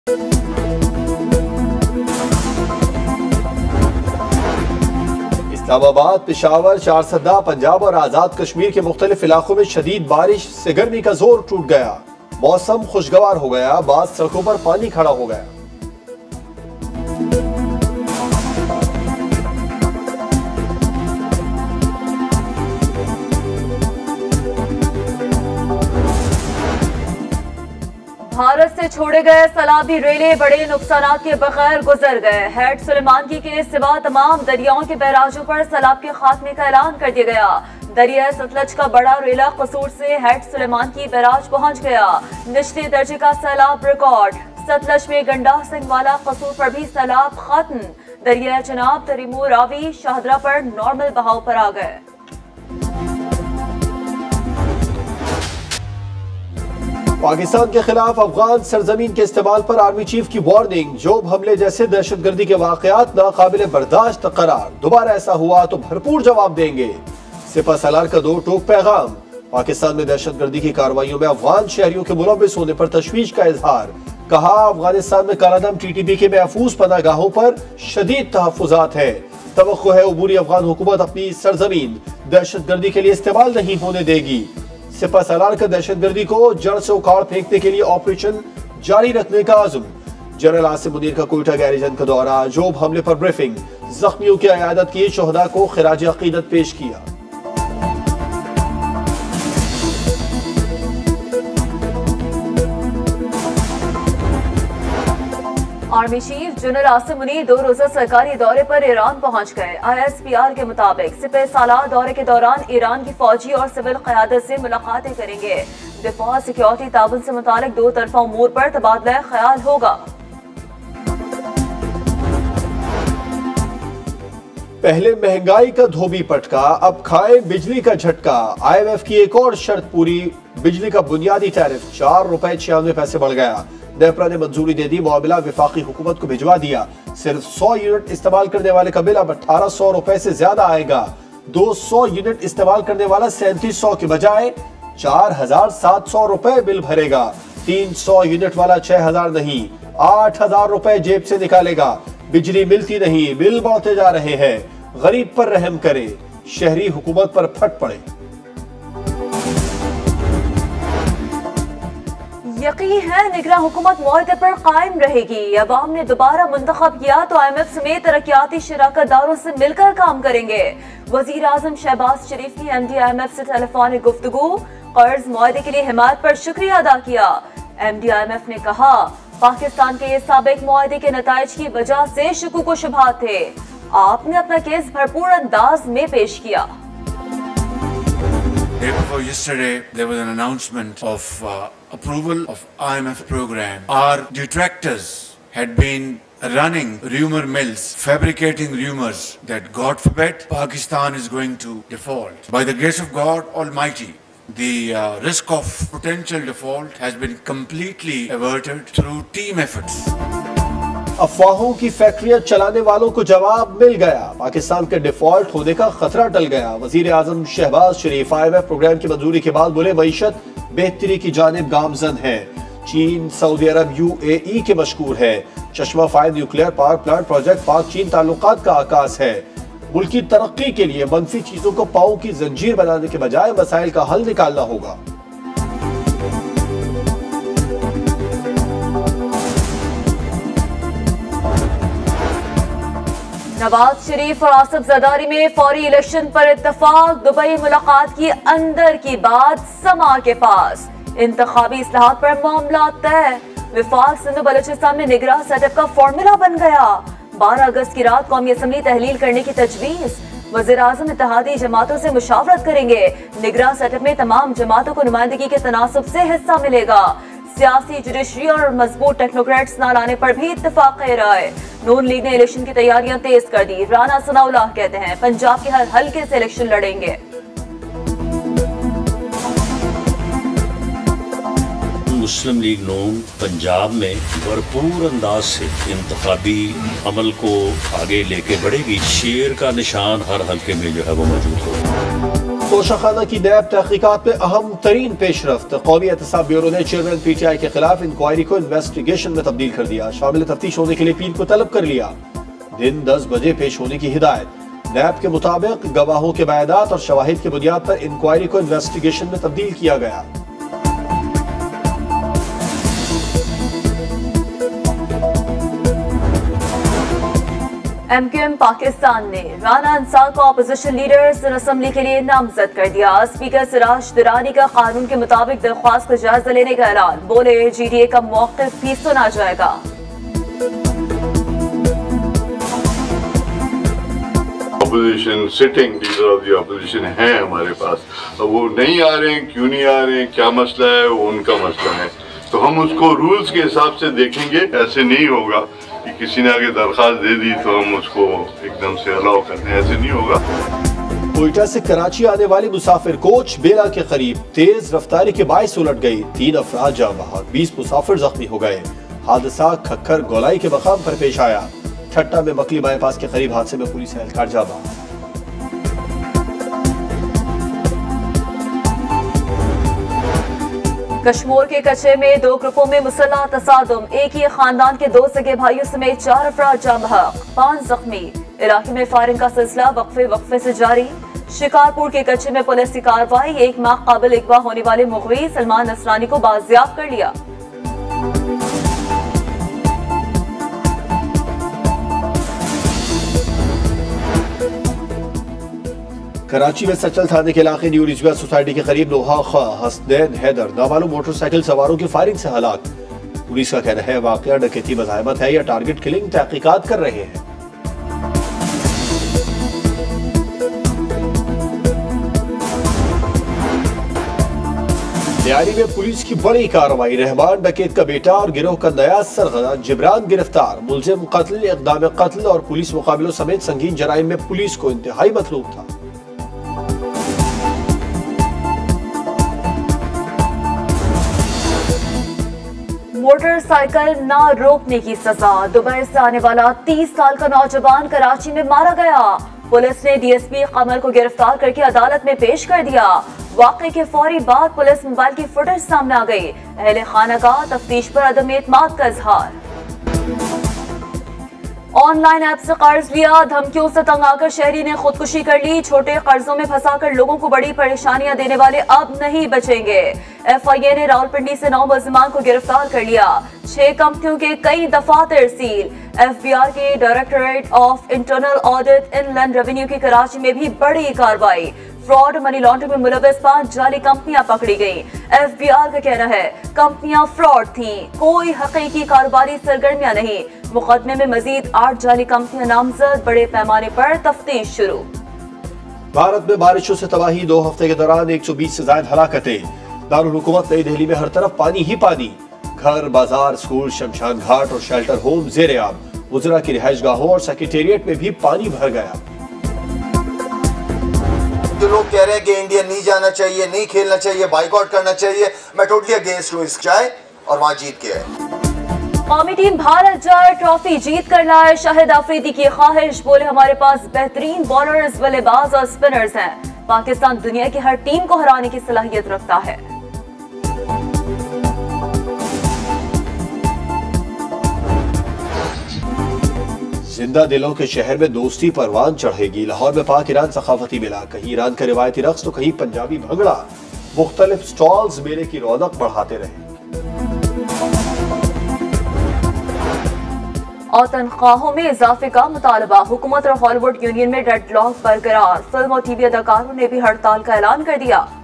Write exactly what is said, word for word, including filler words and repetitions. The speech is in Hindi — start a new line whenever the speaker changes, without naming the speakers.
इस्लामाबाद, पेशावर, चारसद्दा, पंजाब और आजाद कश्मीर के मुख्तलिफ इलाकों में शदीद बारिश से गर्मी का जोर टूट गया। मौसम खुशगवार हो गया, बाद सड़कों पर पानी खड़ा हो गया।
भारत से छोड़े गए सैलाबी रेले बड़े नुकसान के बगैर गुजर गए। हेड सुलेमानकी के सिवा तमाम दरियाओं के बैराजों पर सैलाब के खात्मे का ऐलान कर दिया गया। दरिया सतलज का बड़ा रेला कसूर से हेड सुलेमानकी बैराज पहुंच गया। निचले दर्जे का सैलाब रिकॉर्ड। सतलज में गंडा सिंह वाला कसूर पर भी सैलाब खत्म। दरिया चनाब, तरीमू, रावी, शाहदरा पर नॉर्मल बहाव पर आ गए।
पाकिस्तान के खिलाफ अफगान सरजमीन के इस्तेमाल पर आर्मी चीफ की वार्निंग। जोब हमले जैसे दहशतगर्दी के वाकयात नाकाबिले बर्दाश्त करार। दोबारा ऐसा हुआ तो भरपूर जवाब देंगे। सिपह सलार का दो टोक पैगाम। पाकिस्तान में दहशतगर्दी की कार्रवाइयों में अफगान शहरियों के मुलव्विस होने पर तशवीश का इजहार। कहा, अफगानिस्तान में कालादम टीटीपी के महफूज पनागाहों पर शदीद तहफ्फुजात है। तवक्को है अबूरी अफगान हुकूमत अपनी सरजमीन दहशतगर्दी के लिए इस्तेमाल नहीं होने देगी। सिपह सलार का दहशतगर्दी को जड़ से उखाड़ फेंकने के लिए ऑपरेशन जारी रखने का आज़म। जनरल आसिम मुनीर का कोयटा गैरिजन का दौरा, जोब हमले पर ब्रीफिंग, जख्मियों की इयादत की, शोहदा को खिराज अकीदत पेश किया।
Army chief general Asim Munir दो रोजा सरकारी दौरे पर ईरान पहुंच गए। आई एस पी आर के मुताबिक सिपह सालार दौरे के दौरान ईरान की फौजी और सिविल क़यादत से मुलाकातें करेंगे। दिफा, सिक्योरिटी ताबन से मुतालिक दो तरफा उमूर पर तबादला ख्याल होगा।
पहले महंगाई का धोबी पटका, अब खाए बिजली का झटका। आई एम एफ की एक और शर्त पूरी। बिजली का बुनियादी टैरिफ चार रुपए छियानवे पैसे बढ़ गया। नेपरा ने मंजूरी दे दी, मुआवजा विफाकी हुकूमत को भिजवा दिया। सिर्फ सौ यूनिट इस्तेमाल करने वाले का बिल अब अठारह सौ रुपए से ज्यादा आएगा। दो सौ यूनिट इस्तेमाल करने वाला सैंतीस सौ के बजाय चार हजार सात सौ रुपए बिल भरेगा। तीन सौ यूनिट वाला छह हजार नहीं, आठ हजार रुपए जेब से निकालेगा। बिजली मिलती नहीं, बिल बढ़ते जा रहे हैं। गरीब पर रहम करे, शहरी हुकूमत पर फट पड़े।
यकीन है निगरां हुकूमत मुआहदे पर कायम रहेगी। अवाम ने दोबारा मुंतखब किया तो आई एम एफ समेत तरक्याती शराकतदारों से मिलकर काम करेंगे। वजीर आजम शहबाज शरीफ ने M D I M F से टेलीफोनिक गुफ्तगू, कर्ज मुआहदे के लिए हिमायत पर शुक्रिया अदा किया। M D I M F ने कहा, पाकिस्तान के साबिक मुआहदे के नताइज की वजह से शुकूक व शुबहात थे। आपने अपना केस भरपूर अंदाज में पेश किया।
Day before yesterday, there was an announcement of uh, approval of I M F program. Our detractors had been running rumor mills, fabricating rumors that God forbid Pakistan is going to default. By the grace of God Almighty, the uh, risk of potential default has been completely averted through team efforts.
अफवाहों की फैक्ट्रियां चलाने वालों को जवाब मिल गया। पाकिस्तान के डिफॉल्ट होने का खतरा टल गया। वजीर आजम Shehbaz Sharif I M F programme की मंजूरी के बाद बोले, मईशत बेहतरी की जानिब गामजन है। चीन, सऊदी अरब, यू ए ई के मशकूर है। Chashma five nuclear power plant project Pak चीन ताल्लुकात का आकाश है। मुल्क की तरक्की के लिए मनफी चीजों को पाँव की जंजीर बनाने के बजाय मसाइल का हल निकालना होगा।
नवाज शरीफ और आसिफ जरदारी में फौरी इलेक्शन पर इत्तफाक। दुबई मुलाकात की अंदर की बात समा के पास। इंतखाबी इस्लाहात पर मामला तय। विफाक सिंधु बलूचिस्तान में निगरां सेटअप का फॉर्मूला बन गया। बारह अगस्त की रात कौमी असम्बली तहलील करने की तजवीज। वज़ीर आज़म इत्तेहादी जमातों से मुशावरत करेंगे। निगरां सेटअप में तमाम जमातों को नुमाइंदगी के तनासुब से हिस्सा मिलेगा। सियासी, जुडिशरी और मजबूत टेक्नोक्रेट्स न लाने पर भी इत्तेफाक राय। नून लीग ने इलेक्शन की तैयारियां तेज कर दी। राना सनाउल्लाह कहते हैं, पंजाब के हर हल्के से इलेक्शन लड़ेंगे।
मुस्लिम लीग नून पंजाब में भरपूर अंदाज से इंतखाबी अमल को आगे लेके बढ़ेगी। शेर का निशान हर हल्के में जो है वो मौजूद होगा।
तोशाखाना की नैब तहकीकात में अहम तरीन पेशरफ्त। कौमी एहतसाब ब्यूरो ने चेयरमैन पी टी आई के खिलाफ इंक्वायरी को इन्वेस्टिगेशन में तब्दील कर दिया। शामिल तफ्तीश होने के लिए पीर को तलब कर लिया। दिन दस बजे पेश होने की हिदायत। नैब के मुताबिक गवाहों के बयानात और शवाहिद की बुनियाद पर इंक्वायरी को इन्वेस्टिगेशन में तब्दील किया गया।
एम क्यू एम पाकिस्तान ने राना अंसार को अपोजिशन लीडर असम्बली के लिए नामजद कर दिया। स्पीकर सिराज दुरानी का कानून के मुताबिक दरख्वास्त का जायजा लेने का ऐलान। बोले जी डी ए का मौक़िफ़ भी सुना जाएगा।
Opposition sitting leader of the opposition है हमारे पास, वो नहीं आ रहे हैं, क्यों नहीं आ रहे हैं, क्या मसला है, वो उनका मसला है। तो हम उसको रूल्स के हिसाब से देखेंगे। ऐसे नहीं होगा कि किसी ने आगे दरख्वास्त दे दी तो हम उसको एकदम से अलाउ कर दें, ऐसे नहीं होगा।
कोयटा से कराची आने वाली मुसाफिर कोच बेला के करीब तेज रफ्तारी के बायस उलट गई। तीन अफराद जाँ बहक, बीस मुसाफिर जख्मी हो गए। हादसा खक्खर गोलाई के मकाम पर पेश आया। ठट्टा में मकली बाईपास के करीब हादसे में पुलिस एहलकार जाँ बहक।
कश्मीर के कच्चे में दो ग्रुपों में मुसल्लह तसादुम। एक ही खानदान के दो सगे भाइयों समेत चार अफराद जाँ बहक, पांच जख्मी। इलाके में फायरिंग का सिलसिला वक्फे वक्फे से जारी। शिकारपुर के कच्चे में पुलिस की कार्रवाई। एक माह काबिल अगवा होने वाले मुग़वी सलमान नसरानी को बाजियाब कर लिया।
कराची में सचल थाने के इलाके न्यू रिजवा सोसाइटी के करीब लोहा खा हसनैन हैदर नामालूम मोटरसाइकिल सवारों की फायरिंग से हलाक। पुलिस का कहना है वाकया डकैती मज़ाहमत है या टारगेट किलिंग, तहकीकात कर रहे हैं। लियारी में पुलिस की बड़ी कार्रवाई। रहमान डकैत का बेटा और गिरोह का नया सरगना जिब्रान गिरफ्तार। मुलजिम कत्ल, इक़दाम कत्ल और पुलिस मुकाबलों समेत संगीन जराइम में पुलिस को इंतहाई मतलूब था।
मोटरसाइकिल ना रोकने की सजा। दुबई से आने वाला तीस साल का नौजवान कराची में मारा गया। पुलिस ने डी एस पी कमर को गिरफ्तार करके अदालत में पेश कर दिया। वाक़े के फौरी बाद पुलिस मोबाइल की फुटेज सामने आ गई। अहले खाना का तफ्तीश पर अदम एतमाद का इजहार। ऑनलाइन ऐप से कर्ज लिया, धमकियों से तंग आकर शहरी ने खुदकुशी कर ली। छोटे कर्जों में फंसाकर लोगों को बड़ी परेशानियां देने वाले अब नहीं बचेंगे। एफ आई ए ने रावलपिंडी से नौ मुलजिमान को गिरफ्तार कर लिया। छह कंपनियों के कई दफातर सील। एफ बी आर के directorate of internal audit inland revenue की कराची में भी बड़ी कार्रवाई। फ्रॉड मनी लॉन्ड्रिंग में मुलव्वस पांच जाली कंपनियां पकड़ी गयी। एफ बी आर का कहना है कंपनियां फ्रॉड थीं, कोई हकीकी कारोबारी सरगर्मियां नहीं। मुकदमे में मजीद आठ जाली कंपनियां नामजद। बड़े पैमाने पर तफ्तीश शुरू।
भारत में बारिशों से तबाही। दो हफ्ते के दौरान एक सौ बीस से ज्यादा हलाकतें। दारुल हुकूमत नई दिल्ली में हर तरफ पानी ही पानी। घर, बाजार, स्कूल, शमशान घाट और शेल्टर होम जेर आब। वज़रा की रिहाइश गाहों और सेक्रेटेरिएट में भी पानी भर गया।
जो लोग कह रहे हैं कि इंडिया नहीं जाना चाहिए, नहीं खेलना चाहिए, बाइकआउट करना चाहिए, मैं टोटली अगेंस्ट हूँ। इस जाए और वहां जीत के आए।
कौमी टीम भारत जाए, ट्रॉफी जीत कर लाए। शाहिद आफरीदी की ख्वाहिश। बोले हमारे पास बेहतरीन बॉलर्स, बल्लेबाज और स्पिनर्स हैं। पाकिस्तान दुनिया की हर टीम को हराने की सलाहियत रखता है।
जिंदा दिलों के शहर में दोस्ती परवान चढ़ेगी। लाहौर में पाक ईरान सखाफती मेला। कहीं ईरान का रिवायती रक्स तो कहीं पंजाबी भंगड़ा। मुख्तलिफ स्टॉल्स मेले की रौनक बढ़ाते रहे।
और तनख्वाहों में इजाफे का मुतालबा। हुकूमत और हॉलीवुड यूनियन में डेडलॉक बरकरार। फिल्म और टीवी अदाकारों ने भी हड़ताल का ऐलान कर दिया।